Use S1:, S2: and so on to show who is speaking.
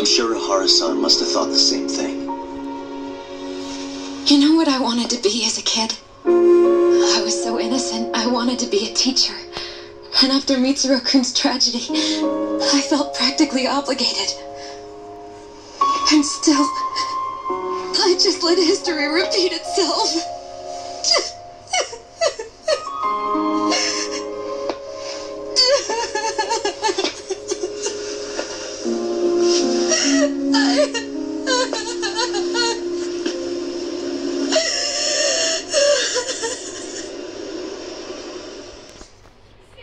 S1: sure Ihara-san must have thought the same thing.
S2: You know what I wanted to be as a kid? I was so innocent. I wanted to be a teacher. And after Mitsuru-kun's tragedy, I felt practically obligated. And still, I just let history repeat itself. I